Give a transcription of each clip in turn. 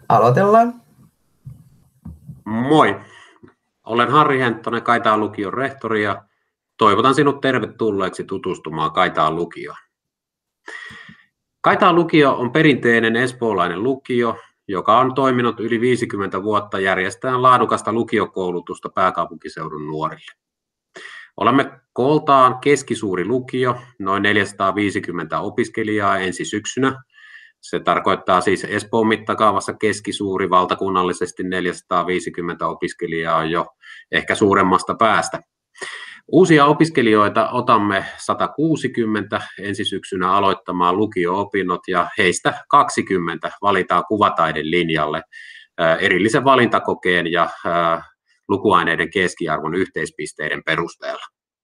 Aloitellaan. Moi! Olen Harri Henttonen, Kaitaan lukion rehtori ja toivotan sinut tervetulleeksi tutustumaan Kaitaan lukioon. Kaitaan lukio on perinteinen espoolainen lukio, joka on toiminut yli 50 vuotta järjestäen laadukasta lukiokoulutusta pääkaupunkiseudun nuorille. Olemme kooltaan keskisuuri lukio, noin 450 opiskelijaa ensi syksynä. Se tarkoittaa siis Espoon mittakaavassa keskisuuri, valtakunnallisesti 450 opiskelijaa on jo ehkä suuremmasta päästä. Uusia opiskelijoita otamme 160 ensi syksynä aloittamaan lukio-opinnot ja heistä 20 valitaan kuvataiden linjalle erillisen valintakokeen ja lukuaineiden keskiarvon yhteispisteiden perusteella.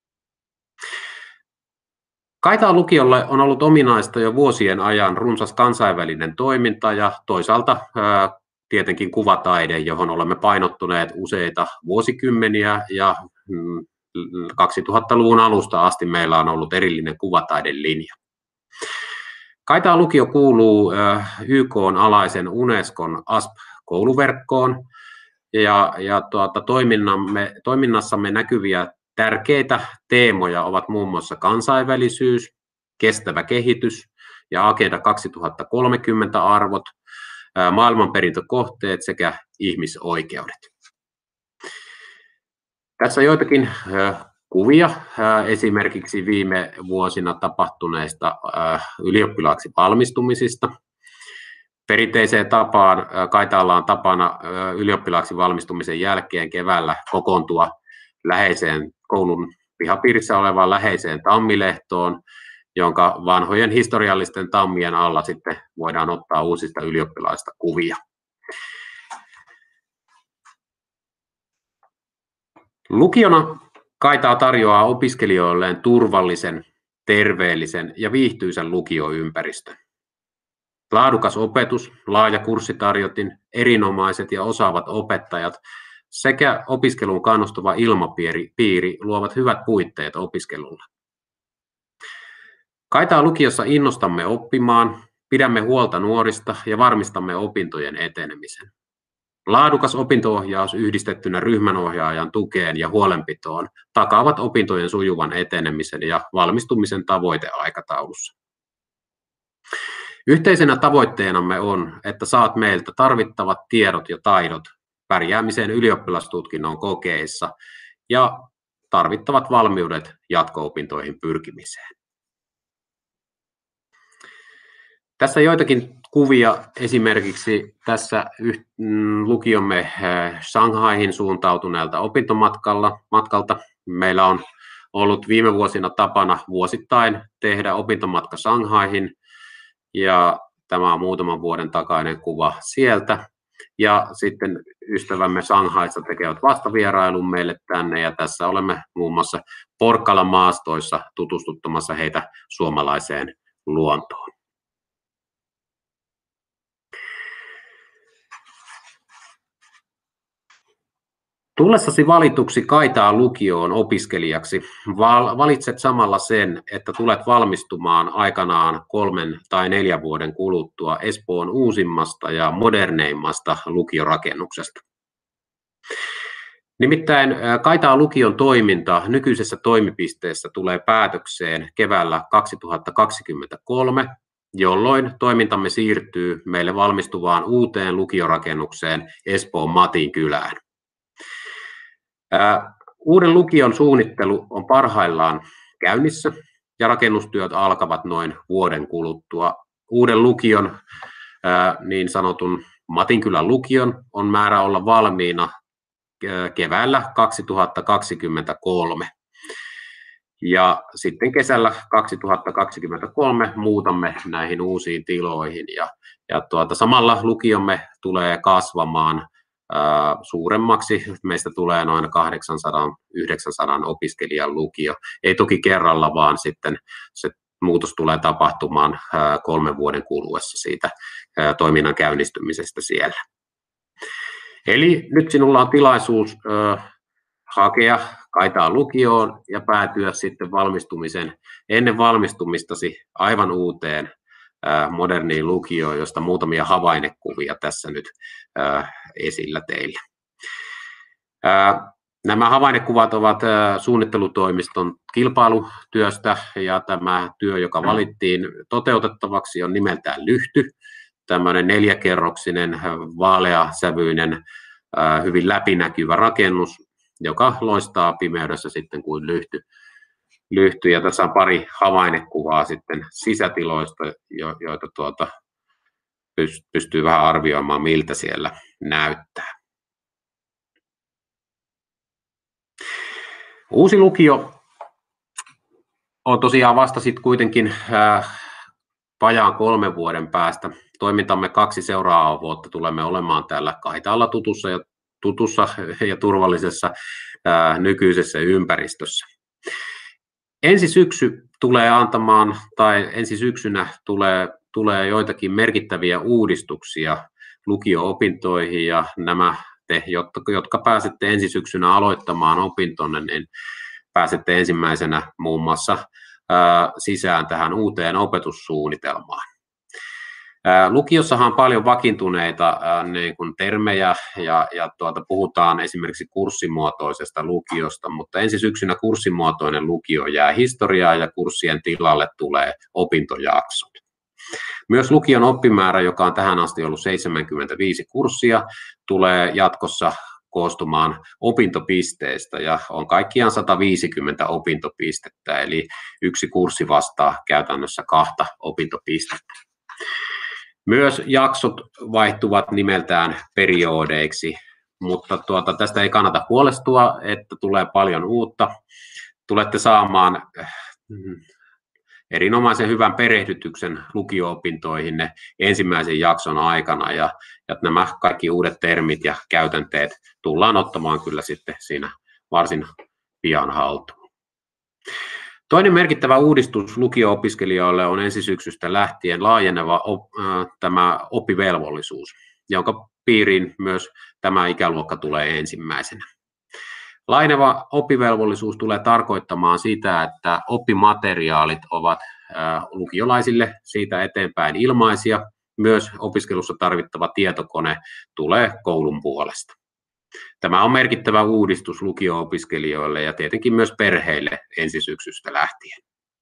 Kaitaan lukiolle on ollut ominaista jo vuosien ajan runsas kansainvälinen toiminta ja toisaalta tietenkin kuvataide, johon olemme painottuneet useita vuosikymmeniä ja 2000-luvun alusta asti meillä on ollut erillinen kuvataidelinja. Kaitaan lukio kuuluu YK:n alaisen Unescon ASP-kouluverkkoon ja toiminnassamme näkyviä tärkeitä teemoja ovat muun muassa kansainvälisyys, kestävä kehitys ja Agenda 2030 arvot, maailmanperintökohteet sekä ihmisoikeudet. Tässä joitakin kuvia esimerkiksi viime vuosina tapahtuneista ylioppilaaksi valmistumisista. Perinteiseen tapaan Kaitaalla on tapana ylioppilaaksi valmistumisen jälkeen keväällä kokoontua läheiseen koulun pihapiirissä olevaan läheiseen tammilehtoon, jonka vanhojen historiallisten tammien alla sitten voidaan ottaa uusista ylioppilaista kuvia. Lukiona Kaitaa tarjoaa opiskelijoilleen turvallisen, terveellisen ja viihtyisän lukioympäristön. Laadukas opetus, laaja kurssitarjotin, erinomaiset ja osaavat opettajat sekä opiskeluun kannustava ilmapiiri luovat hyvät puitteet opiskelulle. Kaitaan lukiossa innostamme oppimaan, pidämme huolta nuorista ja varmistamme opintojen etenemisen. Laadukas opinto-ohjaus yhdistettynä ryhmänohjaajan tukeen ja huolenpitoon takaavat opintojen sujuvan etenemisen ja valmistumisen tavoiteaikataulussa. Yhteisenä tavoitteenamme on, että saat meiltä tarvittavat tiedot ja taidot pärjäämiseen ylioppilastutkinnon kokeissa ja tarvittavat valmiudet jatko-opintoihin pyrkimiseen. Tässä joitakin kuvia esimerkiksi tässä lukiomme Shanghaihin suuntautuneelta opintomatkalta. Meillä on ollut viime vuosina tapana vuosittain tehdä opintomatka Shanghaihin ja tämä on muutaman vuoden takainen kuva sieltä. Ja sitten ystävämme Shanghaissa tekevät vastavierailun meille tänne ja tässä olemme muun muassa Porkkalan maastoissa tutustuttamassa heitä suomalaiseen luontoon. Tullessasi valituksi Kaitaan lukioon opiskelijaksi valitset samalla sen, että tulet valmistumaan aikanaan 3 tai 4 vuoden kuluttua Espoon uusimmasta ja moderneimmasta lukiorakennuksesta. Nimittäin Kaitaan lukion toiminta nykyisessä toimipisteessä tulee päätökseen keväällä 2023, jolloin toimintamme siirtyy meille valmistuvaan uuteen lukiorakennukseen Espoon Matinkylään. Uuden lukion suunnittelu on parhaillaan käynnissä ja rakennustyöt alkavat noin vuoden kuluttua. Uuden lukion, niin sanotun Matinkylän lukion, on määrä olla valmiina keväällä 2023. Ja sitten kesällä 2023 muutamme näihin uusiin tiloihin ja samalla lukiomme tulee kasvamaan suuremmaksi. Meistä tulee noin 800-900 opiskelijan lukio. Ei toki kerralla, vaan sitten se muutos tulee tapahtumaan 3 vuoden kuluessa siitä toiminnan käynnistymisestä siellä. Eli nyt sinulla on tilaisuus hakea Kaitaan lukioon ja päätyä sitten ennen valmistumistasi aivan uuteen moderniin lukioon, josta muutamia havainnekuvia tässä nyt esillä teillä. Nämä havainnekuvat ovat suunnittelutoimiston kilpailutyöstä, ja tämä työ, joka valittiin toteutettavaksi, on nimeltään Lyhty, tämmöinen 4-kerroksinen, vaaleasävyinen, hyvin läpinäkyvä rakennus, joka loistaa pimeydessä sitten kuin lyhty. Ja tässä on pari havainnekuvaa sitten sisätiloista, joita pystyy vähän arvioimaan, miltä siellä näyttää. Uusi lukio on tosiaan vasta sitten kuitenkin vajaan 3 vuoden päästä. Toimintamme 2 seuraavaa vuotta tulemme olemaan täällä Kaitaalla tutussa ja turvallisessa nykyisessä ympäristössä. Ensi syksynä tulee joitakin merkittäviä uudistuksia lukio-opintoihin, ja nämä te, jotka pääsette ensi syksynä aloittamaan opintonne, niin pääsette ensimmäisenä muun muassa sisään tähän uuteen opetussuunnitelmaan. Lukiossahan on paljon vakiintuneita niin kuin termejä ja puhutaan esimerkiksi kurssimuotoisesta lukiosta, mutta ensi syksynä kurssimuotoinen lukio jää historiaan ja kurssien tilalle tulee opintojaksot. Myös lukion oppimäärä, joka on tähän asti ollut 75 kurssia, tulee jatkossa koostumaan opintopisteistä ja on kaikkiaan 150 opintopistettä, eli yksi kurssi vastaa käytännössä 2 opintopistettä. Myös jaksot vaihtuvat nimeltään periodeiksi, mutta tästä ei kannata huolestua, että tulee paljon uutta. Tulette saamaan erinomaisen hyvän perehdytyksen lukio-opintoihinne ensimmäisen jakson aikana, ja nämä kaikki uudet termit ja käytänteet tullaan ottamaan kyllä sitten siinä varsin pian haltuun. Toinen merkittävä uudistus lukio-opiskelijoille on ensi syksystä lähtien laajeneva tämä oppivelvollisuus, jonka piiriin myös tämä ikäluokka tulee ensimmäisenä. Laajeneva oppivelvollisuus tulee tarkoittamaan sitä, että oppimateriaalit ovat lukiolaisille siitä eteenpäin ilmaisia. Myös opiskelussa tarvittava tietokone tulee koulun puolesta. Tämä on merkittävä uudistus lukio-opiskelijoille ja tietenkin myös perheille ensi syksystä lähtien.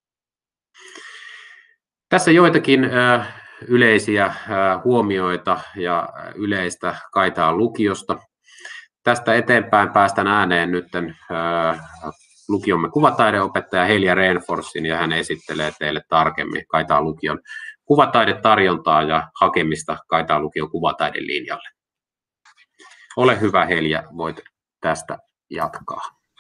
Tässä joitakin yleisiä huomioita ja yleistä Kaitaan lukiosta. Tästä eteenpäin päästän ääneen nyt lukiomme kuvataideopettaja Helja Renforsin, ja hän esittelee teille tarkemmin Kaitaan lukion kuvataidetarjontaa ja hakemista Kaitaan lukion kuvataidelinjalle. Ole hyvä, Helja, voit tästä jatkaa.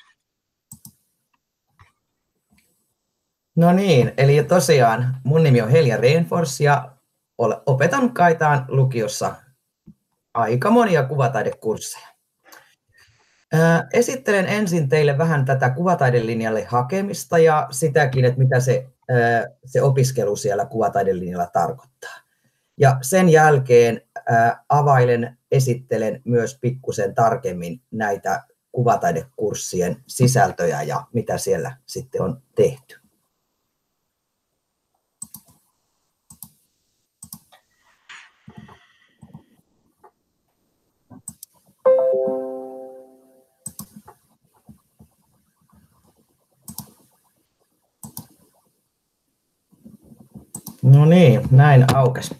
No niin, eli tosiaan mun nimi on Helja Renfors ja opetan Kaitaan lukiossa aika monia kuvataidekursseja. Esittelen ensin teille vähän tätä kuvataidelinjalle hakemista ja sitäkin, että mitä se opiskelu siellä kuvataidelinjalla tarkoittaa. Ja sen jälkeen esittelen myös pikkusen tarkemmin näitä kuvataidekurssien sisältöjä ja mitä siellä sitten on tehty. No niin, näin aukesi.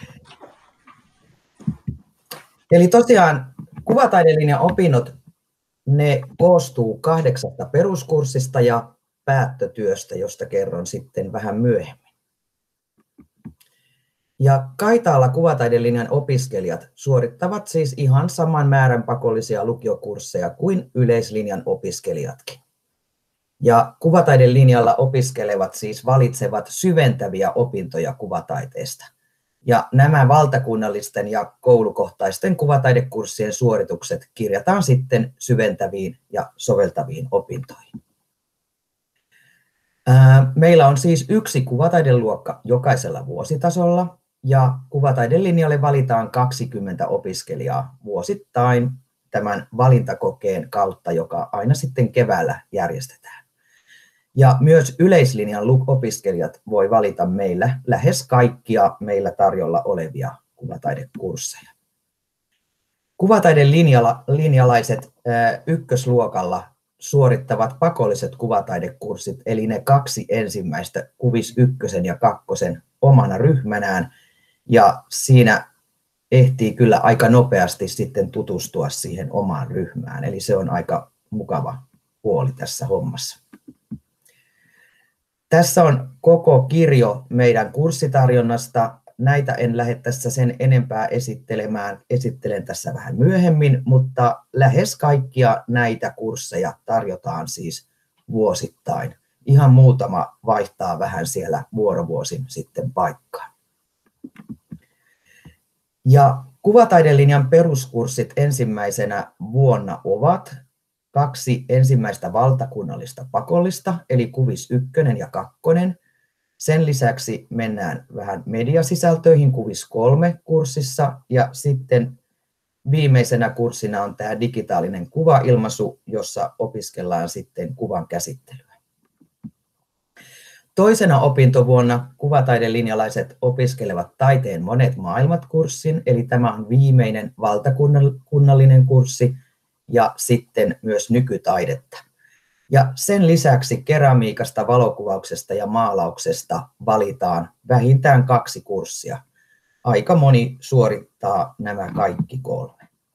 Eli tosiaan kuvataidelinjan opinnot, ne koostuu 8 peruskurssista ja päättötyöstä, josta kerron sitten vähän myöhemmin. Ja Kaitaalla kuvataidelinjan opiskelijat suorittavat siis ihan saman määrän pakollisia lukiokursseja kuin yleislinjan opiskelijatkin. Ja kuvataidelinjalla opiskelevat siis valitsevat syventäviä opintoja kuvataiteesta. Ja nämä valtakunnallisten ja koulukohtaisten kuvataidekurssien suoritukset kirjataan sitten syventäviin ja soveltaviin opintoihin. Meillä on siis 1 kuvataideluokka jokaisella vuositasolla ja kuvataidelinjalle valitaan 20 opiskelijaa vuosittain tämän valintakokeen kautta, joka aina sitten keväällä järjestetään. Ja myös yleislinjan opiskelijat voi valita meillä lähes kaikkia meillä tarjolla olevia kuvataidekursseja. Kuvataide-linjalaiset ykkösluokalla suorittavat pakolliset kuvataidekurssit, eli ne 2 ensimmäistä Kuvis 1 ja 2 omana ryhmänään, ja siinä ehtii kyllä aika nopeasti sitten tutustua siihen omaan ryhmään, eli se on aika mukava puoli tässä hommassa. Tässä on koko kirjo meidän kurssitarjonnasta. Näitä en lähde tässä sen enempää esittelemään. Esittelen tässä vähän myöhemmin, mutta lähes kaikkia näitä kursseja tarjotaan siis vuosittain. Ihan muutama vaihtaa vähän siellä vuorovuosin sitten paikkaa. Ja kuvataidelinjan peruskurssit ensimmäisenä vuonna ovat 2 ensimmäistä valtakunnallista pakollista, eli Kuvis 1 ja 2. Sen lisäksi mennään vähän mediasisältöihin Kuvis 3 kurssissa, ja sitten viimeisenä kurssina on tämä digitaalinen kuvailmaisu, jossa opiskellaan sitten kuvan käsittelyä. Toisena opintovuonna kuvataidelinjalaiset opiskelevat taiteen monet maailmat -kurssin, eli tämä on viimeinen valtakunnallinen kurssi, ja sitten myös nykytaidetta. Ja sen lisäksi keramiikasta, valokuvauksesta ja maalauksesta valitaan vähintään 2 kurssia. Aika moni suorittaa nämä kaikki 3.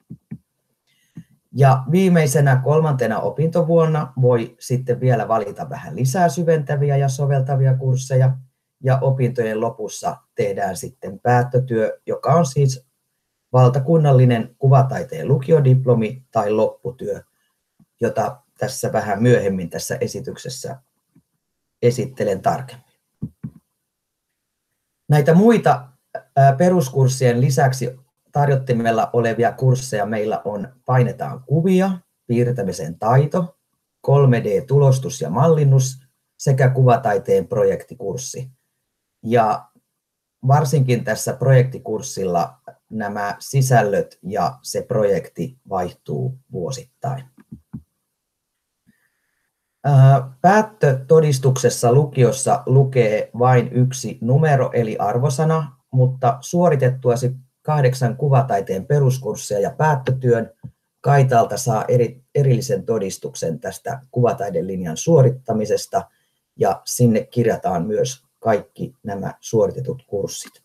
Ja viimeisenä 3. opintovuonna voi sitten vielä valita vähän lisää syventäviä ja soveltavia kursseja. Ja opintojen lopussa tehdään sitten päättötyö, joka on siis valtakunnallinen kuvataiteen lukiodiplomi tai lopputyö, jota tässä vähän myöhemmin tässä esityksessä esittelen tarkemmin. Näitä muita peruskurssien lisäksi tarjottimella olevia kursseja meillä on Painetaan kuvia, piirtämisen taito, 3D-tulostus ja mallinnus sekä kuvataiteen projektikurssi. Ja varsinkin tässä projektikurssilla nämä sisällöt ja se projekti vaihtuu vuosittain. Päättötodistuksessa lukiossa lukee vain 1 numero eli arvosana, mutta suoritettuasi 8 kuvataiteen peruskursseja ja päättötyön Kaitalta saa erillisen todistuksen tästä kuvataidelinjan suorittamisesta, ja sinne kirjataan myös kaikki nämä suoritetut kurssit.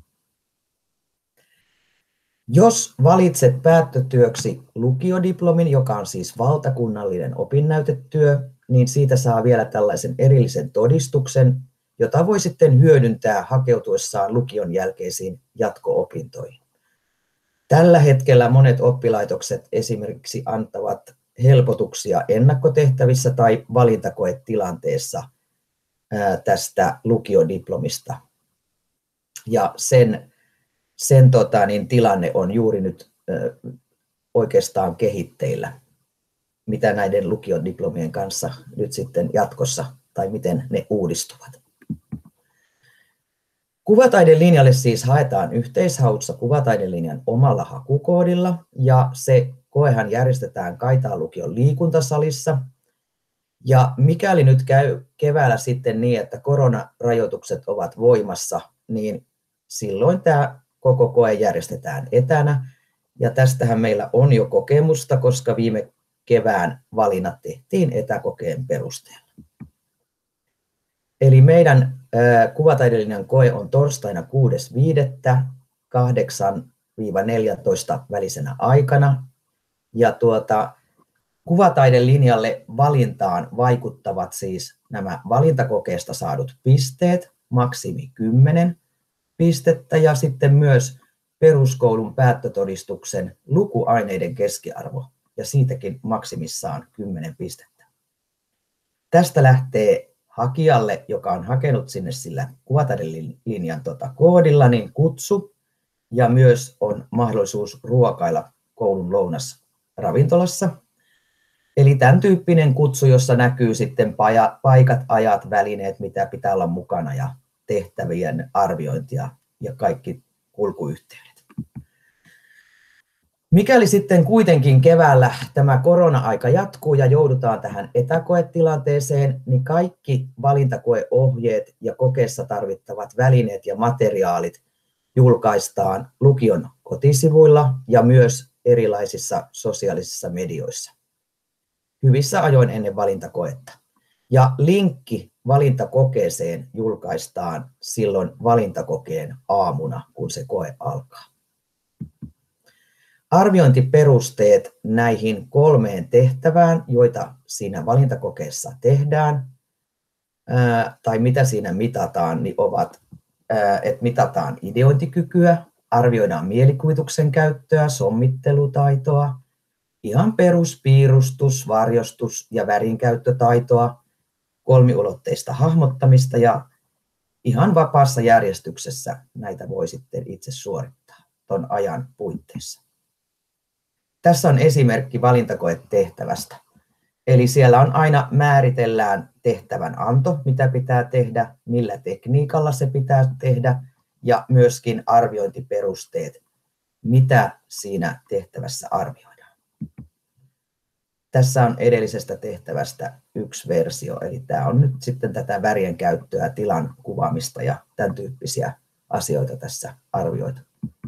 Jos valitset päättötyöksi lukiodiplomin, joka on siis valtakunnallinen opinnäytetyö, niin siitä saa vielä tällaisen erillisen todistuksen, jota voi sitten hyödyntää hakeutuessaan lukion jälkeisiin jatko-opintoihin. Tällä hetkellä monet oppilaitokset esimerkiksi antavat helpotuksia ennakkotehtävissä tai valintakoetilanteessa tästä lukiodiplomista. Ja sen tilanne on juuri nyt oikeastaan kehitteillä, mitä näiden lukiodiplomien kanssa nyt sitten jatkossa, tai miten ne uudistuvat. Kuvataidelinjalle siis haetaan yhteishaussa kuvataidelinjan omalla hakukoodilla, ja se koehan järjestetään Kaitaan lukion liikuntasalissa. Ja mikäli nyt käy keväällä sitten niin, että koronarajoitukset ovat voimassa, niin silloin tämä koko koe järjestetään etänä. Ja tästähän meillä on jo kokemusta, koska viime kevään valinnat tehtiin etäkokeen perusteella. Eli meidän kuvataidelinjan koe on torstaina 6.5. 8–14 välisenä aikana. Ja kuvataidelinjalle valintaan vaikuttavat siis nämä valintakokeesta saadut pisteet, maksimi 10 pistettä, ja sitten myös peruskoulun päättötodistuksen lukuaineiden keskiarvo, ja siitäkin maksimissaan 10 pistettä. Tästä lähtee hakijalle, joka on hakenut sinne sillä kuvataidelinjan koodilla, niin kutsu, ja myös on mahdollisuus ruokailla koulun lounasravintolassa. Eli tämän tyyppinen kutsu, jossa näkyy sitten paikat, ajat, välineet, mitä pitää olla mukana, ja tehtävien arviointia ja kaikki kulkuyhteydet. Mikäli sitten kuitenkin keväällä tämä korona-aika jatkuu ja joudutaan tähän etäkoetilanteeseen, niin kaikki valintakoeohjeet ja kokeessa tarvittavat välineet ja materiaalit julkaistaan lukion kotisivuilla ja myös erilaisissa sosiaalisissa medioissa hyvissä ajoin ennen valintakoetta. Ja linkki valintakokeeseen julkaistaan silloin valintakokeen aamuna, kun se koe alkaa. Arviointiperusteet näihin 3 tehtävään, joita siinä valintakokeessa tehdään, tai mitä siinä mitataan, niin ovat, että mitataan ideointikykyä, arvioidaan mielikuvituksen käyttöä, sommittelutaitoa, ihan peruspiirustus, varjostus ja värinkäyttötaitoa, kolmiulotteista hahmottamista ja ihan vapaassa järjestyksessä näitä voi sitten itse suorittaa tuon ajan puitteissa. Tässä on esimerkki valintakoetehtävästä. Eli siellä on aina määritellään tehtävän anto, mitä pitää tehdä, millä tekniikalla se pitää tehdä ja myöskin arviointiperusteet, mitä siinä tehtävässä arvioidaan. Tässä on edellisestä tehtävästä yksi versio, eli tämä on nyt sitten tätä värien käyttöä, tilan kuvaamista ja tämän tyyppisiä asioita tässä arvioitu.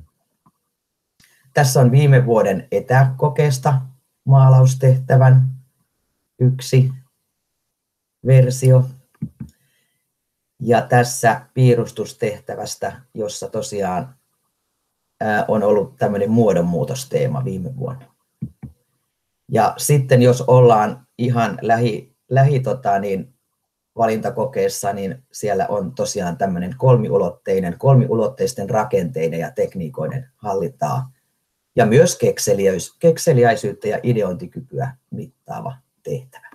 Tässä on viime vuoden etäkokeesta maalaustehtävän yksi versio. Ja tässä piirustustehtävästä, jossa tosiaan on ollut tämmöinen muodonmuutosteema viime vuonna. Ja sitten jos ollaan ihan valintakokeessa, niin siellä on tosiaan tämmöinen kolmiulotteisten rakenteiden ja tekniikoiden hallintaa ja myös kekseliäisyyttä ja ideointikykyä mittaava tehtävä.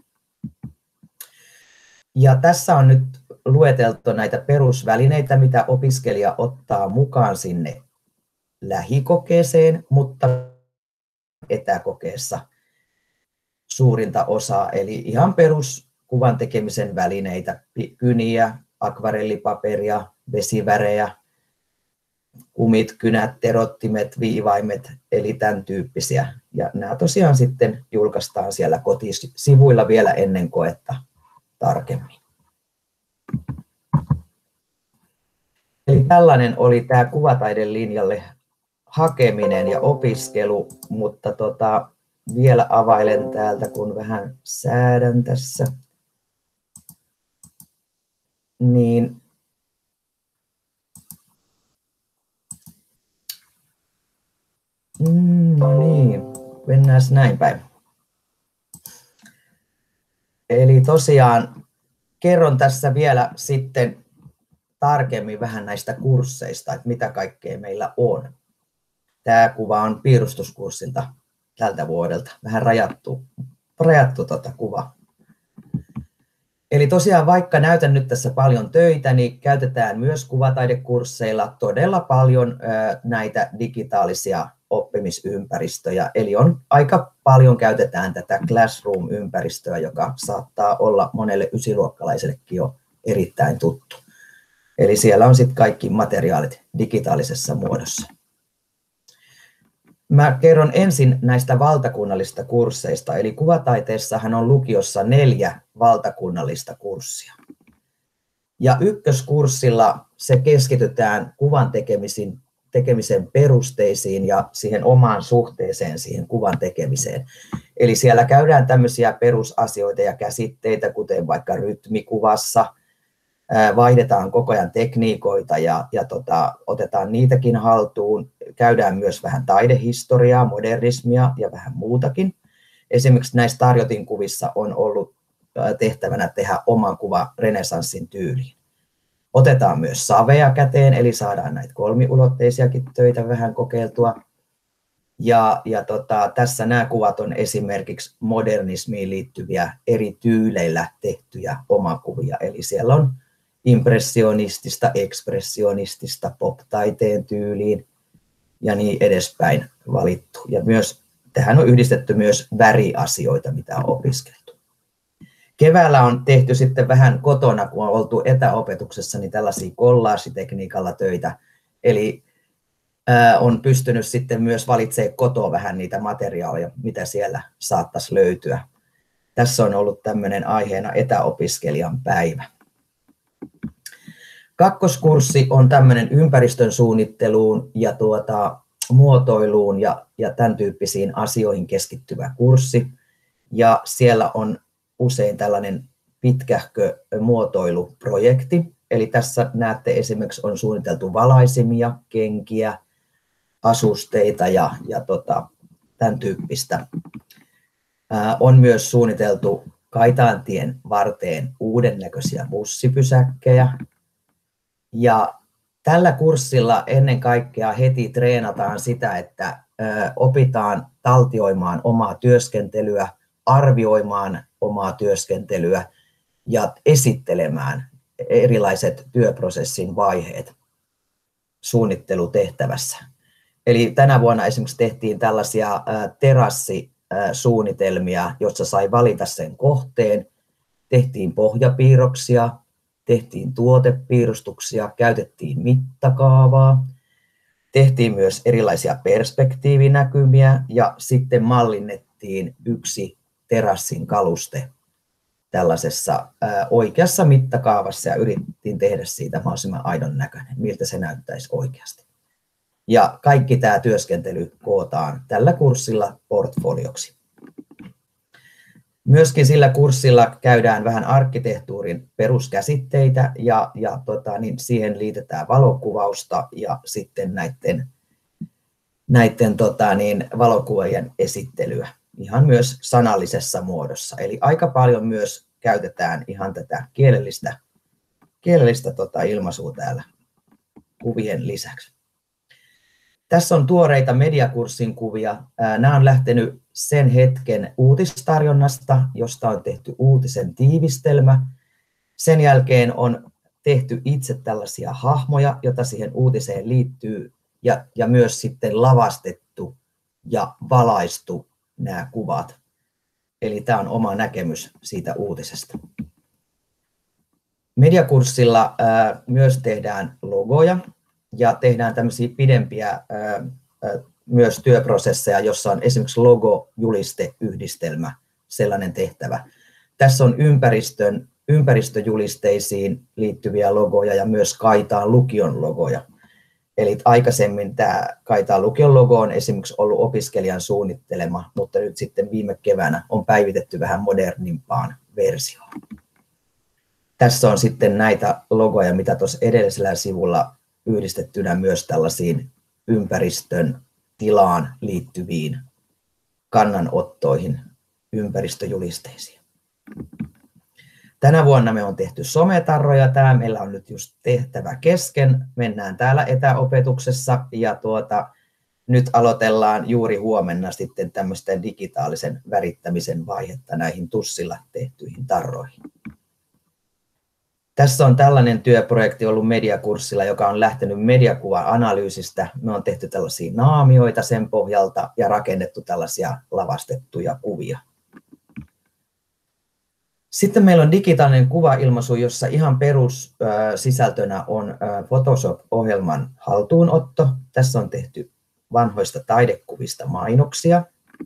Ja tässä on nyt lueteltu näitä perusvälineitä, mitä opiskelija ottaa mukaan sinne lähikokeeseen, mutta etäkokeessa suurinta osaa, eli ihan peruskuvan tekemisen välineitä, kyniä, akvarellipaperia, vesivärejä, kumit, kynät, terottimet, viivaimet, eli tämän tyyppisiä. Ja nämä tosiaan sitten julkaistaan siellä kotisivuilla vielä ennen koetta tarkemmin. Eli tällainen oli tämä kuvataidelinjalle hakeminen ja opiskelu, mutta vielä availen täältä, kun vähän säädän tässä. Niin no niin, mennään näin päin. Eli tosiaan kerron tässä vielä sitten tarkemmin vähän näistä kursseista, että mitä kaikkea meillä on. Tämä kuva on piirustuskurssilta tältä vuodelta, vähän rajattu kuva. Eli tosiaan vaikka näytän nyt tässä paljon töitä, niin käytetään myös kuvataidekursseilla todella paljon näitä digitaalisia oppimisympäristöjä. Eli aika paljon käytetään tätä Classroom-ympäristöä, joka saattaa olla monelle ysiluokkalaisellekin jo erittäin tuttu. Eli siellä on sitten kaikki materiaalit digitaalisessa muodossa. Mä kerron ensin näistä valtakunnallisista kursseista, eli kuvataiteessahan on lukiossa 4 valtakunnallista kurssia. Ja ykköskurssilla se keskitytään kuvan tekemisen perusteisiin ja siihen omaan suhteeseen siihen kuvan tekemiseen. Eli siellä käydään tämmöisiä perusasioita ja käsitteitä, kuten vaikka rytmikuvassa, vaihdetaan koko ajan tekniikoita ja otetaan niitäkin haltuun. Käydään myös vähän taidehistoriaa, modernismia ja vähän muutakin. Esimerkiksi näissä tarjotinkuvissa on ollut tehtävänä tehdä oma kuva renessanssin tyyliin. Otetaan myös savea käteen, eli saadaan näitä kolmiulotteisiakin töitä vähän kokeiltua. Ja tässä nämä kuvat on esimerkiksi modernismiin liittyviä eri tyyleillä tehtyjä omakuvia. Eli siellä on impressionistista, ekspressionistista, pop-taiteen tyyliin ja niin edespäin valittu. Ja myös tähän on yhdistetty myös väriasioita, mitä on opiskeltu. Keväällä on tehty sitten vähän kotona, kun on oltu etäopetuksessa, niin tällaisia kollaasitekniikalla töitä. Eli on pystynyt sitten myös valitsemaan kotoa vähän niitä materiaaleja, mitä siellä saattaisi löytyä. Tässä on ollut tämmöinen aiheena etäopiskelijan päivä. Kakkoskurssi on tämmöinen ympäristön suunnitteluun ja muotoiluun ja tämän tyyppisiin asioihin keskittyvä kurssi. Ja siellä on usein tällainen pitkähkö muotoiluprojekti. Eli tässä näette esimerkiksi on suunniteltu valaisimia, kenkiä, asusteita ja tämän tyyppistä. On myös suunniteltu Kaitaantien varteen uuden näköisiä bussipysäkkejä. Ja tällä kurssilla ennen kaikkea heti treenataan sitä, että opitaan taltioimaan omaa työskentelyä, arvioimaan omaa työskentelyä ja esittelemään erilaiset työprosessin vaiheet suunnittelutehtävässä. Eli tänä vuonna esimerkiksi tehtiin tällaisia terassisuunnitelmia, joissa sai valita sen kohteen, tehtiin pohjapiirroksia, tehtiin tuotepiirustuksia, käytettiin mittakaavaa, tehtiin myös erilaisia perspektiivinäkymiä ja sitten mallinnettiin yksi terassin kaluste tällaisessa oikeassa mittakaavassa ja yritettiin tehdä siitä mahdollisimman aidon näköinen, miltä se näyttäisi oikeasti. Ja kaikki tämä työskentely kootaan tällä kurssilla portfolioksi. Myöskin sillä kurssilla käydään vähän arkkitehtuurin peruskäsitteitä ja siihen liitetään valokuvausta ja sitten näiden valokuvien esittelyä ihan myös sanallisessa muodossa. Eli aika paljon myös käytetään ihan tätä kielellistä ilmaisua täällä kuvien lisäksi. Tässä on tuoreita mediakurssin kuvia. Nämä on lähtenyt sen hetken uutistarjonnasta, josta on tehty uutisen tiivistelmä. Sen jälkeen on tehty itse tällaisia hahmoja, joita siihen uutiseen liittyy, ja myös sitten lavastettu ja valaistu nämä kuvat. Eli tämä on oma näkemys siitä uutisesta. Mediakurssilla myös tehdään logoja ja tehdään tämmöisiä pidempiä myös työprosesseja, jossa on esimerkiksi logojulisteyhdistelmä, sellainen tehtävä. Tässä on ympäristöjulisteisiin liittyviä logoja ja myös Kaitaan lukion logoja. Eli aikaisemmin tämä Kaitaan lukion logo on esimerkiksi ollut opiskelijan suunnittelema, mutta nyt sitten viime keväänä on päivitetty vähän modernimpaan versioon. Tässä on sitten näitä logoja, mitä tuossa edellisellä sivulla yhdistettynä myös tällaisiin ympäristön tilaan liittyviin kannanottoihin, ympäristöjulisteisiin. Tänä vuonna me on tehty sometarroja. Tämä meillä on nyt just tehtävä kesken. Mennään täällä etäopetuksessa ja nyt aloitellaan juuri huomenna sitten tämmöisten digitaalisen värittämisen vaihetta näihin tussilla tehtyihin tarroihin. Tässä on tällainen työprojekti ollut mediakurssilla, joka on lähtenyt mediakuva-analyysistä. Me on tehty tällaisia naamioita sen pohjalta ja rakennettu tällaisia lavastettuja kuvia. Sitten meillä on digitaalinen kuvailmaisu, jossa ihan perussisältönä on Photoshop-ohjelman haltuunotto. Tässä on tehty vanhoista taidekuvista mainoksia.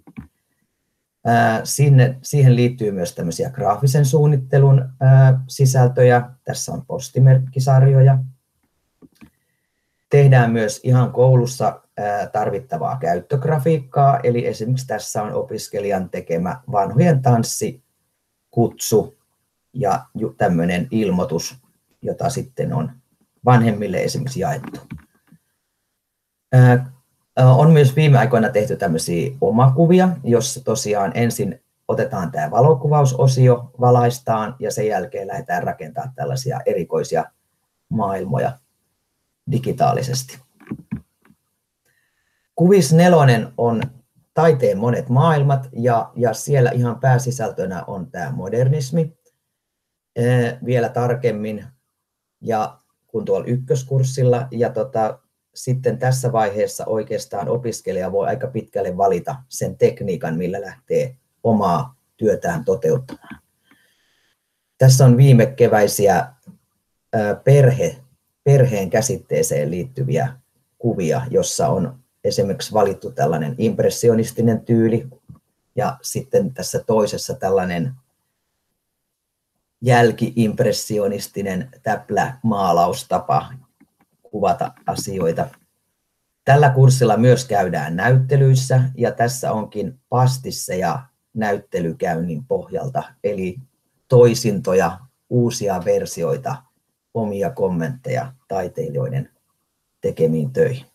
Siihen liittyy myös tämmöisiä graafisen suunnittelun sisältöjä. Tässä on postimerkkisarjoja. Tehdään myös ihan koulussa tarvittavaa käyttögrafiikkaa, eli esimerkiksi tässä on opiskelijan tekemä vanhojen tanssikutsu ja tämmöinen ilmoitus, jota sitten on vanhemmille esimerkiksi jaettu. On myös viime aikoina tehty tämmöisiä omakuvia, jossa tosiaan ensin otetaan tämä valokuvausosio, valaistaan ja sen jälkeen lähdetään rakentamaan tällaisia erikoisia maailmoja digitaalisesti. Kuvis 4 on taiteen monet maailmat ja siellä ihan pääsisältönä on tämä modernismi vielä tarkemmin ja kun tuolla ykköskurssilla ja sitten tässä vaiheessa oikeastaan opiskelija voi aika pitkälle valita sen tekniikan, millä lähtee omaa työtään toteuttamaan. Tässä on viime keväisiä perheen käsitteeseen liittyviä kuvia, jossa on esimerkiksi valittu tällainen impressionistinen tyyli ja sitten tässä toisessa tällainen jälki-impressionistinen täplämaalaustapa kuvata asioita. Tällä kurssilla myös käydään näyttelyissä ja tässä onkin pastisseja näyttelykäynnin pohjalta, eli toisintoja, uusia versioita, omia kommentteja taiteilijoiden tekemiin töihin.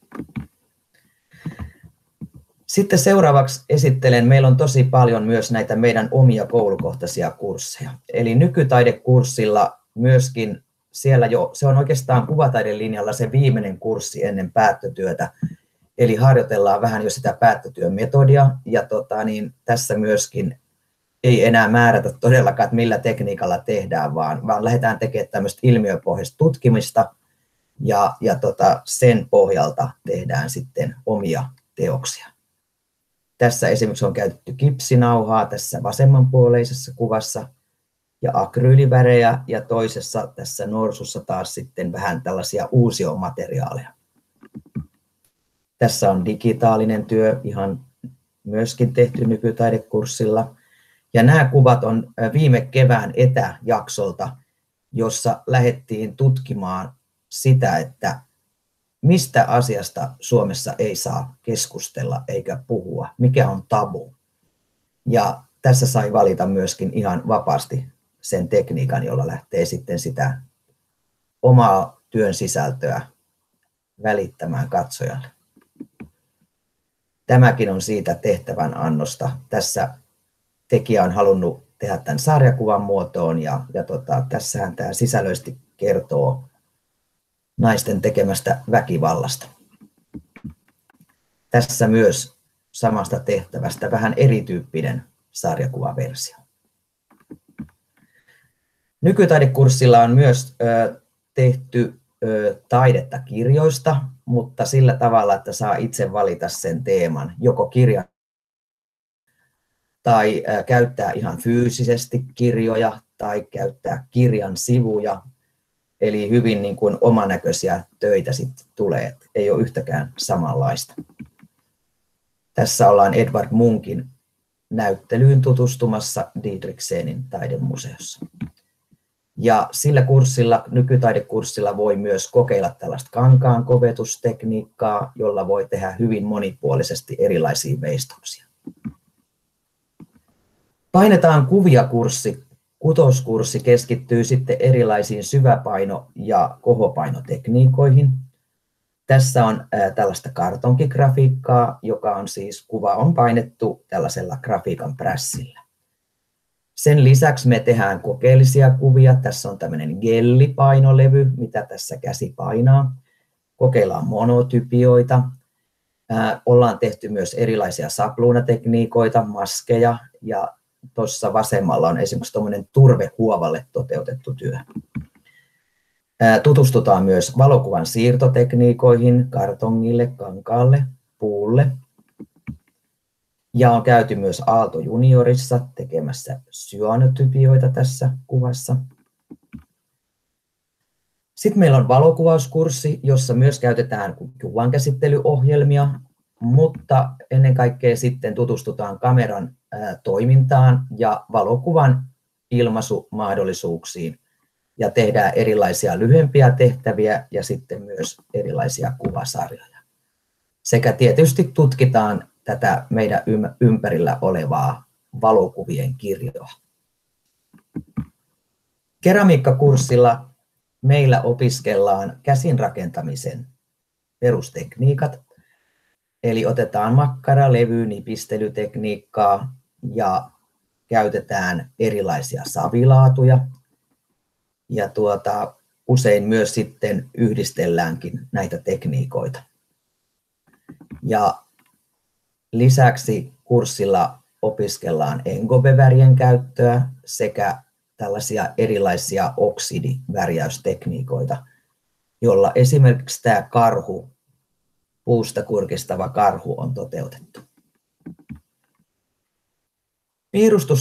Sitten seuraavaksi esittelen, meillä on tosi paljon myös näitä meidän omia koulukohtaisia kursseja. Eli nykytaidekurssilla myöskin siellä jo, se on oikeastaan kuvataiden linjalla se viimeinen kurssi ennen päättötyötä. Eli harjoitellaan vähän jo sitä päättötyön metodia ja tässä myöskin ei enää määrätä todellakaan, että millä tekniikalla tehdään, vaan lähdetään tekemään tämmöistä ilmiöpohjaista tutkimista ja sen pohjalta tehdään sitten omia teoksia. Tässä esimerkiksi on käytetty kipsinauhaa tässä vasemmanpuoleisessa kuvassa ja akryylivärejä ja toisessa tässä norsussa taas sitten vähän tällaisia uusiomateriaaleja. Tässä on digitaalinen työ ihan myöskin tehty nykytaidekurssilla. Ja nämä kuvat on viime kevään etäjaksolta, jossa lähdettiin tutkimaan sitä, että mistä asiasta Suomessa ei saa keskustella eikä puhua, mikä on tabu. Ja tässä sai valita myöskin ihan vapaasti sen tekniikan, jolla lähtee sitten sitä omaa työn sisältöä välittämään katsojalle. Tämäkin on siitä tehtävän annosta. Tässä tekijä on halunnut tehdä tämän sarjakuvan muotoon ja tässähän tämä sisällöllisesti kertoo naisten tekemästä väkivallasta. Tässä myös samasta tehtävästä vähän erityyppinen sarjakuvaversio. Nykytaidekurssilla on myös tehty taidetta kirjoista, mutta sillä tavalla, että saa itse valita sen teeman, joko kirjan tai käyttää ihan fyysisesti kirjoja tai käyttää kirjan sivuja. Eli hyvin niin kuin omanäköisiä töitä sitten tulee, ei ole yhtäkään samanlaista. Tässä ollaan Edvard Munkin näyttelyyn tutustumassa Didriksenin taidemuseossa. Ja sillä kurssilla, nykytaidekurssilla voi myös kokeilla tällaista kankaan kovetustekniikkaa, jolla voi tehdä hyvin monipuolisesti erilaisia veistoksia. Painetaan kuvia kurssi. Kutoskurssi keskittyy sitten erilaisiin syväpaino- ja kohopainotekniikoihin. Tässä on tällaista kartonkigrafiikkaa, joka on siis kuva on painettu tällaisella grafiikan prässillä. Sen lisäksi me tehdään kokeellisia kuvia. Tässä on tämmöinen gellipainolevy, mitä tässä käsi painaa. Kokeillaan monotypioita. Ollaan tehty myös erilaisia sapluunatekniikoita, maskeja ja tuossa vasemmalla on esimerkiksi tuommoinen turvehuovalle toteutettu työ. Tutustutaan myös valokuvan siirtotekniikoihin, kartongille, kankaalle, puulle. Ja on käyty myös Aalto Juniorissa tekemässä syanotypioita tässä kuvassa. Sitten meillä on valokuvauskurssi, jossa myös käytetään kuvankäsittelyohjelmia, mutta ennen kaikkea sitten tutustutaan kameran toimintaan ja valokuvan ilmaisumahdollisuuksiin ja tehdään erilaisia lyhyempiä tehtäviä ja sitten myös erilaisia kuvasarjoja. Sekä tietysti tutkitaan tätä meidän ympärillä olevaa valokuvien kirjoa. Keramiikkakurssilla meillä opiskellaan käsinrakentamisen perustekniikat. Eli otetaan makkara, levy, nipistelytekniikkaa ja käytetään erilaisia savilaatuja. Ja usein myös sitten yhdistelläänkin näitä tekniikoita. Ja lisäksi kurssilla opiskellaan engobevärien käyttöä sekä tällaisia erilaisia oksidivärjäystekniikoita, jolla esimerkiksi tämä karhu, puusta kurkistava karhu on toteutettu.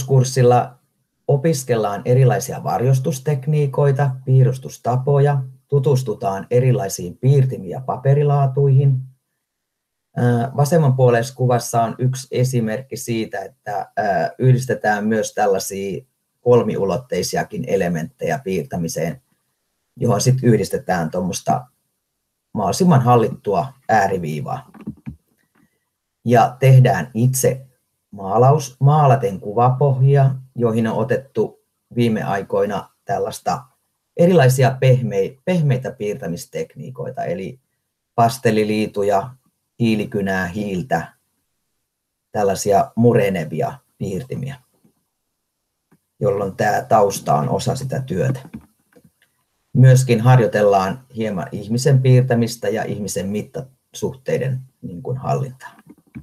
Piirustuskurssilla opiskellaan erilaisia varjostustekniikoita, piirustustapoja, tutustutaan erilaisiin piirtimiin ja paperilaatuihin. Vasemmanpuoleisessa kuvassa on yksi esimerkki siitä, että yhdistetään myös tällaisia kolmiulotteisiakin elementtejä piirtämiseen, johon sitten yhdistetään tuommoista mahdollisimman hallittua ääriviivaa. Ja tehdään itse maalaus, maalaten kuvapohjia, joihin on otettu viime aikoina tällaista erilaisia pehmeitä piirtämistekniikoita, eli pastelliliituja, hiilikynää, hiiltä, tällaisia murenevia piirtimiä, jolloin tämä tausta on osa sitä työtä. Myöskin harjoitellaan hieman ihmisen piirtämistä ja ihmisen mittasuhteiden hallintaa.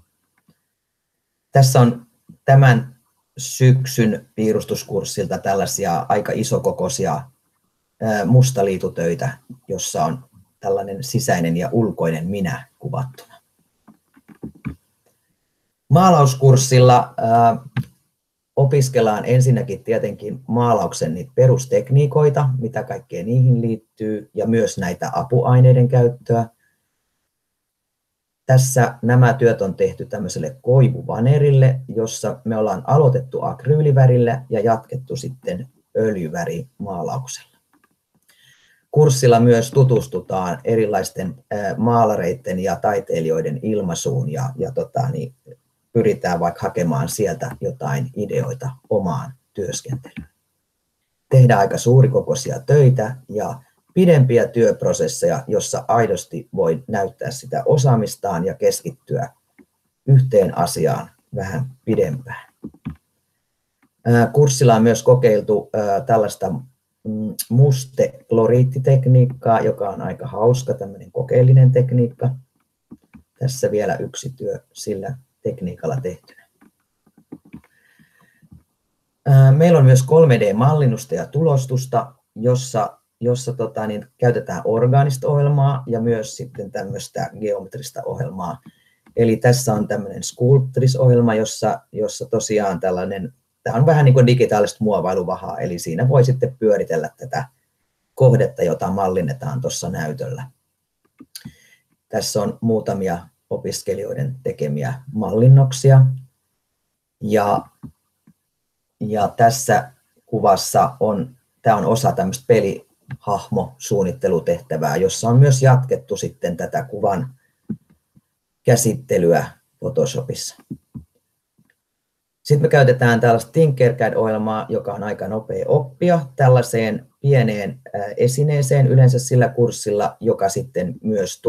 Tässä on tämän syksyn piirustuskurssilta tällaisia aika isokokoisia mustaliitutöitä, jossa on tällainen sisäinen ja ulkoinen minä kuvattuna. Maalauskurssilla opiskellaan ensinnäkin tietenkin maalauksen niitä perustekniikoita, mitä kaikkea niihin liittyy, ja myös näitä apuaineiden käyttöä. Tässä nämä työt on tehty tämmöiselle koivuvanerille, jossa me ollaan aloitettu akryylivärillä ja jatkettu sitten öljyvärimaalauksella. Kurssilla myös tutustutaan erilaisten maalareiden ja taiteilijoiden ilmaisuun ja pyritään vaikka hakemaan sieltä jotain ideoita omaan työskentelyyn. Tehdään aika suurikokoisia töitä ja pidempiä työprosesseja, jossa aidosti voi näyttää sitä osaamistaan ja keskittyä yhteen asiaan vähän pidempään. Kurssilla on myös kokeiltu tällaista mustekloriittitekniikkaa, joka on aika hauska, tämmöinen kokeellinen tekniikka. Tässä vielä yksi työ sillä tekniikalla tehtynä. Meillä on myös 3D-mallinnusta ja tulostusta, jossa käytetään orgaanista ohjelmaa ja myös sitten tämmöistä geometrista ohjelmaa. Eli tässä on tämmöinen Sculptris-ohjelma, jossa tosiaan tämä on vähän niin kuin digitaalista muovailuvahaa, eli siinä voi sitten pyöritellä tätä kohdetta, jota mallinnetaan tuossa näytöllä. Tässä on muutamia opiskelijoiden tekemiä mallinnoksia. Ja tässä kuvassa tämä on osa tämmöistä pelihahmosuunnittelutehtävää, jossa on myös jatkettu sitten tätä kuvan käsittelyä Photoshopissa. Sitten me käytetään tällaista Tinkercad-ohjelmaa, joka on aika nopea oppia tällaiseen pieneen esineeseen yleensä sillä kurssilla, joka sitten myös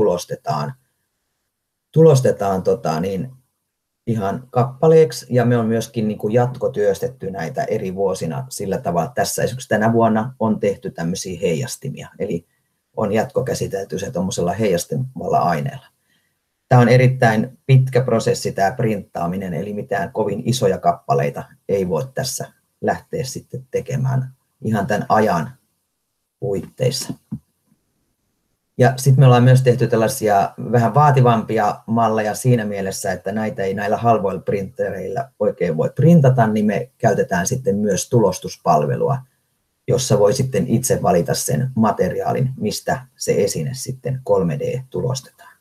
tulostetaan ihan kappaleeksi, ja me on myöskin jatkotyöstetty näitä eri vuosina sillä tavalla. Tässä esimerkiksi tänä vuonna on tehty tämmöisiä heijastimia, eli on jatkokäsitelty se tuommoisella heijastimalla aineella. Tämä on erittäin pitkä prosessi tämä printtaaminen, eli mitään kovin isoja kappaleita ei voi tässä lähteä sitten tekemään ihan tämän ajan puitteissa. Ja sitten me ollaan myös tehty tällaisia vähän vaativampia malleja siinä mielessä, että näitä ei näillä halvoilla printereillä oikein voi printata, niin me käytetään sitten myös tulostuspalvelua, jossa voi sitten itse valita sen materiaalin, mistä se esine sitten 3D-tulostetaan.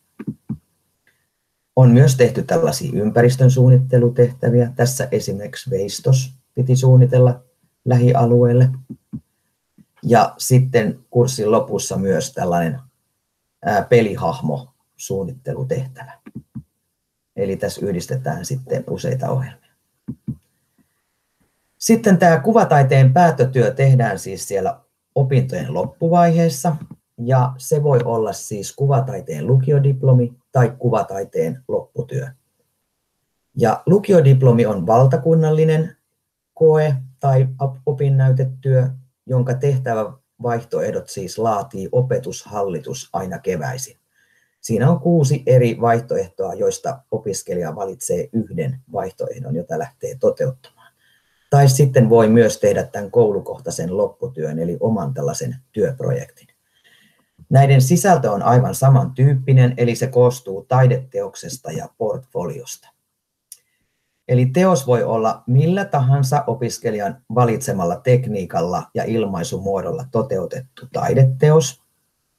On myös tehty tällaisia ympäristön suunnittelutehtäviä. Tässä esimerkiksi veistos piti suunnitella lähialueelle. Ja sitten kurssin lopussa myös tällainen pelihahmo-suunnittelutehtävä. Eli tässä yhdistetään sitten useita ohjelmia. Sitten tämä kuvataiteen päättötyö tehdään siis siellä opintojen loppuvaiheessa. Ja se voi olla siis kuvataiteen lukiodiplomi tai kuvataiteen lopputyö. Ja lukiodiplomi on valtakunnallinen koe tai opinnäytetyö, jonka tehtävävaihtoehdot siis laatii opetushallitus aina keväisin. Siinä on 6 eri vaihtoehtoa, joista opiskelija valitsee yhden vaihtoehdon, jota lähtee toteuttamaan. Tai sitten voi myös tehdä tämän koulukohtaisen lopputyön, eli oman tällaisen työprojektin. Näiden sisältö on aivan samantyyppinen, eli se koostuu taideteoksesta ja portfoliosta. Eli teos voi olla millä tahansa opiskelijan valitsemalla tekniikalla ja ilmaisumuodolla toteutettu taideteos.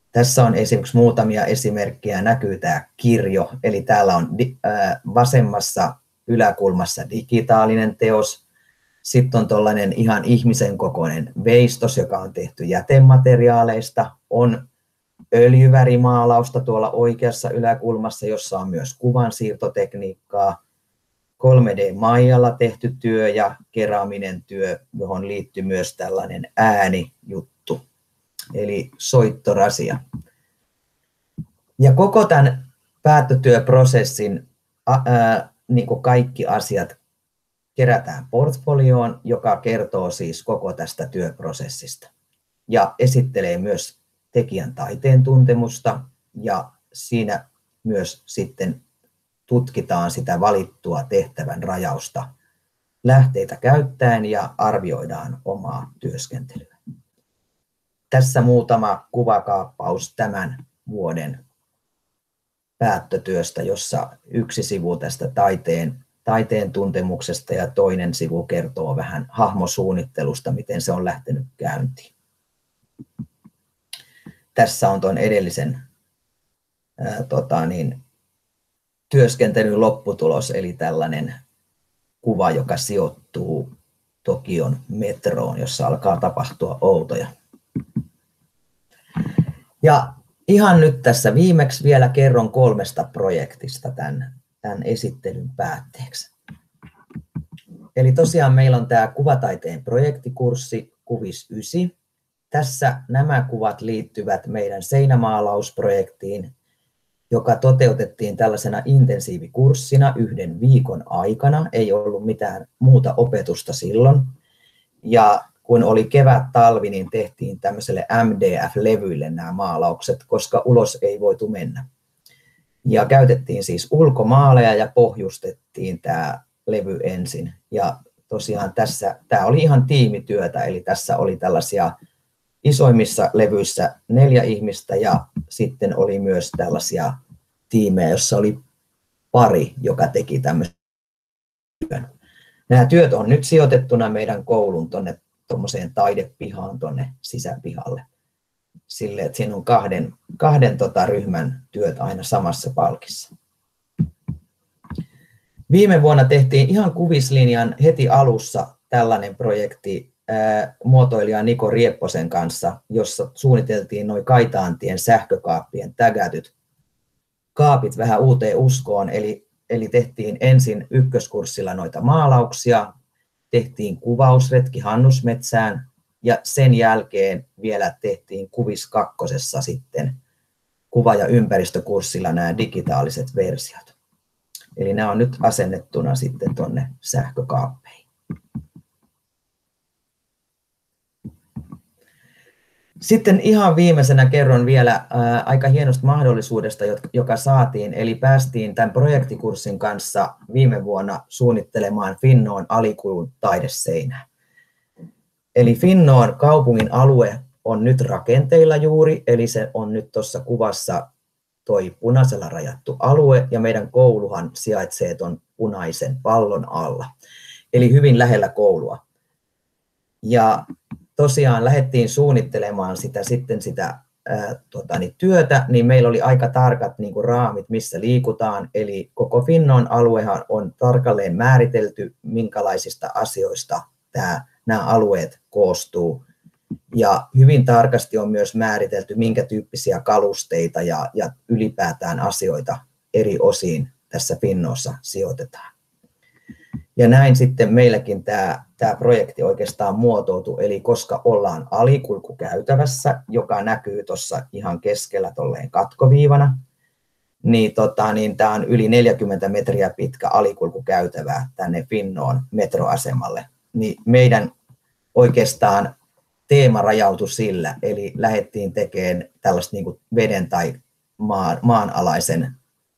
Tässä on esimerkiksi muutamia esimerkkejä, näkyy tämä kirjo, eli täällä on vasemmassa yläkulmassa digitaalinen teos. Sitten on tuollainen ihan ihmisen kokoinen veistos, joka on tehty jätemateriaaleista. On öljyvärimaalausta tuolla oikeassa yläkulmassa, jossa on myös kuvansiirtotekniikkaa. 3D-maijalla tehty työ ja keraaminen työ, johon liittyy myös tällainen äänijuttu, eli soittorasia. Ja koko tämän päättötyöprosessin niin kuin kaikki asiat kerätään portfolioon, joka kertoo siis koko tästä työprosessista ja esittelee myös tekijän taiteen tuntemusta, ja siinä myös sitten tutkitaan sitä valittua tehtävän rajausta lähteitä käyttäen ja arvioidaan omaa työskentelyä. Tässä muutama kuvakaappaus tämän vuoden päättötyöstä, jossa yksi sivu tästä taiteen tuntemuksesta ja toinen sivu kertoo vähän hahmosuunnittelusta, miten se on lähtenyt käyntiin. Tässä on tuon edellisen työskentelyn lopputulos, eli tällainen kuva, joka sijoittuu Tokion metroon, jossa alkaa tapahtua outoja. Ja ihan nyt tässä viimeksi vielä kerron 3 projektista tämän esittelyn päätteeksi. Eli tosiaan meillä on tämä kuvataiteen projektikurssi Kuvis 9. Tässä nämä kuvat liittyvät meidän seinämaalausprojektiin, joka toteutettiin tällaisena intensiivikurssina 1 viikon aikana. Ei ollut mitään muuta opetusta silloin. Ja kun oli kevät-talvi, niin tehtiin tämmöiselle MDF-levyille nämä maalaukset, koska ulos ei voitu mennä. Ja käytettiin siis ulkomaaleja ja pohjustettiin tämä levy ensin. Ja tosiaan tämä oli ihan tiimityötä, eli tässä oli tällaisia isoimmissa levyissä 4 ihmistä ja sitten oli myös tällaisia tiimejä, jossa oli pari, joka teki tämmöisen työn. Nämä työt on nyt sijoitettuna meidän koulun tuonne tuommoiseen taidepihaan tuonne sisäpihalle. Sille, että siinä on kahden ryhmän työt aina samassa palkissa. Viime vuonna tehtiin ihan Kuvislinjan heti alussa tällainen projekti muotoilija Niko Riepposen kanssa, jossa suunniteltiin noin Kaitaantien sähkökaappien tägätyt kaapit vähän uuteen uskoon. Eli tehtiin ensin ykköskurssilla noita maalauksia, tehtiin kuvausretki Hannusmetsään ja sen jälkeen vielä tehtiin Kuvis 2 sitten kuva- ja ympäristökurssilla nämä digitaaliset versiot. Eli nämä on nyt asennettuna sitten tuonne sähkökaappeihin. Sitten ihan viimeisenä kerron vielä aika hienosta mahdollisuudesta, joka saatiin. Eli päästiin tämän projektikurssin kanssa viime vuonna suunnittelemaan Finnoon alikulun taideseinää. Eli Finnoon kaupungin alue on nyt rakenteilla juuri, eli se on nyt tuossa kuvassa toi punaisella rajattu alue, ja meidän kouluhan sijaitsee tuon punaisen pallon alla, eli hyvin lähellä koulua. Ja tosiaan lähdettiin suunnittelemaan sitä työtä, niin meillä oli aika tarkat raamit, missä liikutaan, eli koko Finnoon aluehan on tarkalleen määritelty, minkälaisista asioista nämä alueet koostuu. Ja hyvin tarkasti on myös määritelty, minkä tyyppisiä kalusteita ja ylipäätään asioita eri osiin tässä Finnoossa sijoitetaan. Ja näin sitten meilläkin tämä projekti oikeastaan muotoutui, eli koska ollaan alikulkukäytävässä, joka näkyy tuossa ihan keskellä tolleen katkoviivana, niin tämä on yli 40 metriä pitkä alikulkukäytävä tänne Finnoon metroasemalle. Niin meidän oikeastaan teema rajautui sillä, eli lähdettiin tekemään tällaista niin kuin veden tai maanalaisen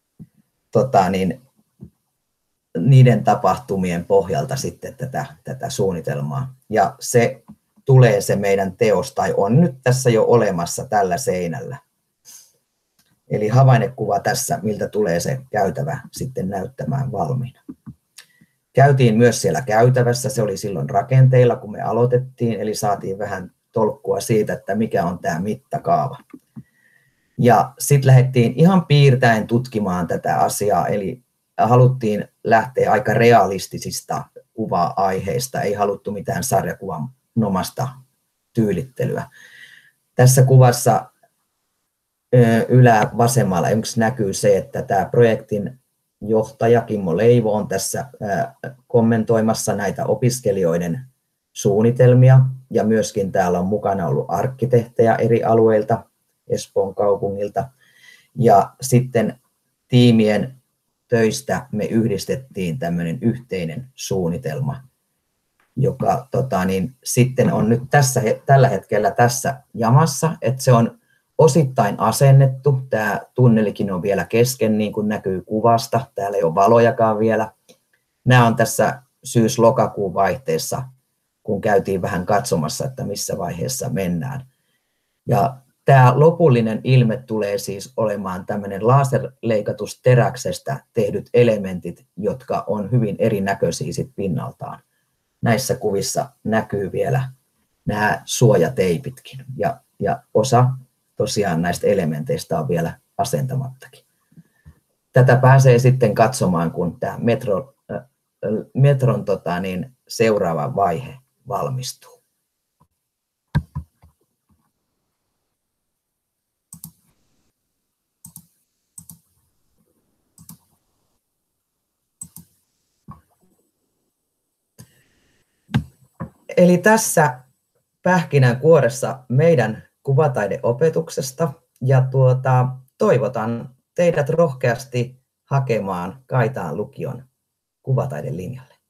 niiden tapahtumien pohjalta sitten tätä suunnitelmaa. Ja se tulee se meidän teos, tai on nyt tässä jo olemassa tällä seinällä. Eli havainnekuva tässä, miltä tulee se käytävä sitten näyttämään valmiina. Käytiin myös siellä käytävässä, se oli silloin rakenteilla, kun me aloitettiin, eli saatiin vähän tolkkua siitä, että mikä on tämä mittakaava. Ja sitten lähdettiin ihan piirtäen tutkimaan tätä asiaa, eli haluttiin lähteä aika realistisista kuva-aiheista, ei haluttu mitään sarjakuvanomasta tyylittelyä. Tässä kuvassa ylävasemmalla yksi näkyy se, että tämä projektin johtaja Kimmo Leivo on tässä kommentoimassa näitä opiskelijoiden suunnitelmia, ja myöskin täällä on mukana ollut arkkitehtejä eri alueilta Espoon kaupungilta, ja sitten tiimien töistä me yhdistettiin tämmöinen yhteinen suunnitelma, joka sitten on nyt tällä hetkellä tässä jamassa, että se on osittain asennettu. Tämä tunnelikin on vielä kesken, niin kuin näkyy kuvasta. Täällä ei ole valojakaan vielä. Nämä on tässä syys-lokakuun vaihteessa, kun käytiin vähän katsomassa, että missä vaiheessa mennään. Ja tämä lopullinen ilme tulee siis olemaan tämmöinen laserleikatusteräksestä tehdyt elementit, jotka on hyvin erinäköisiä sit pinnaltaan. Näissä kuvissa näkyy vielä nämä suojateipitkin, ja osa tosiaan näistä elementeistä on vielä asentamattakin. Tätä pääsee sitten katsomaan, kun tämä metron seuraava vaihe valmistuu. Eli tässä pähkinänkuoressa meidän kuvataideopetuksesta, ja toivotan teidät rohkeasti hakemaan Kaitaan lukion kuvataidelinjalle.